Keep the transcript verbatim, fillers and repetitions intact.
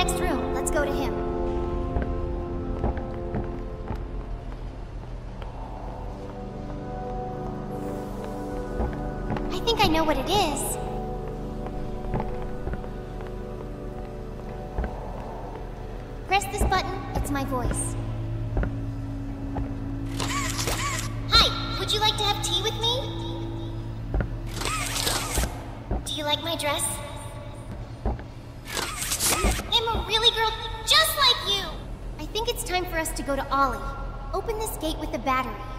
next room. Let's go to him. I think I know what it is. Press this button, it's my voice. Hi, would you like to have tea with me? Do you like my dress? I'm a really girl just like you! I think it's time for us to go to Ollie. Open this gate with the battery.